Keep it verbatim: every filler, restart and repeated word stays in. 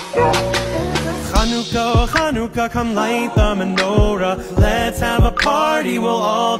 Chanukah, oh Chanukah, come light the menorah. Let's have a party, we'll all